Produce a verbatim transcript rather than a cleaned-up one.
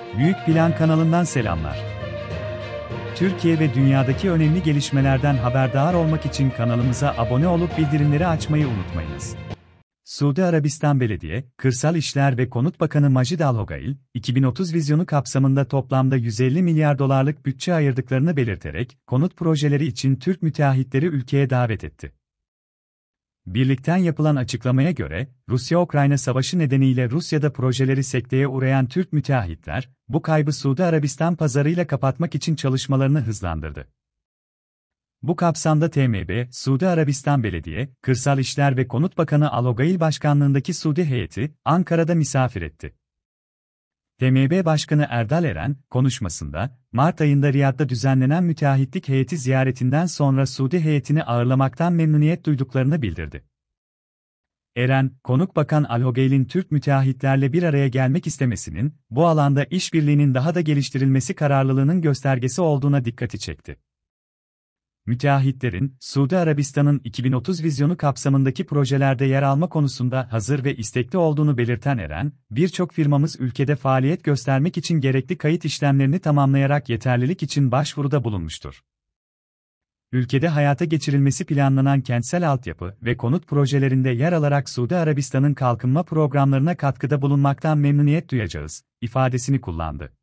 Büyük Plan kanalından selamlar. Türkiye ve dünyadaki önemli gelişmelerden haberdar olmak için kanalımıza abone olup bildirimleri açmayı unutmayınız. Suudi Arabistan Belediye, Kırsal İşler ve Konut Bakanı Majid Al-Hogail, iki bin otuz vizyonu kapsamında toplamda yüz elli milyar dolarlık bütçe ayırdıklarını belirterek, konut projeleri için Türk müteahhitleri ülkeye davet etti. Birlikten yapılan açıklamaya göre, Rusya-Ukrayna savaşı nedeniyle Rusya'da projeleri sekteye uğrayan Türk müteahhitler, bu kaybı Suudi Arabistan pazarıyla kapatmak için çalışmalarını hızlandırdı. Bu kapsamda T M B, Suudi Arabistan Belediye, Kırsal İşler ve Konut Bakanı Al-Hogail başkanlığındaki Suudi heyeti, Ankara'da misafir etti. T M B Başkanı Erdal Eren, konuşmasında, Mart ayında Riyad'da düzenlenen müteahhitlik heyeti ziyaretinden sonra Suudi heyetini ağırlamaktan memnuniyet duyduklarını bildirdi. Eren, Konuk Bakan Al-Hogail'in Türk müteahhitlerle bir araya gelmek istemesinin, bu alanda işbirliğinin daha da geliştirilmesi kararlılığının göstergesi olduğuna dikkati çekti. Müteahhitlerin, Suudi Arabistan'ın iki bin otuz vizyonu kapsamındaki projelerde yer alma konusunda hazır ve istekli olduğunu belirten Eren, birçok firmamız ülkede faaliyet göstermek için gerekli kayıt işlemlerini tamamlayarak yeterlilik için başvuruda bulunmuştur. Ülkede hayata geçirilmesi planlanan kentsel altyapı ve konut projelerinde yer alarak Suudi Arabistan'ın kalkınma programlarına katkıda bulunmaktan memnuniyet duyacağız, ifadesini kullandı.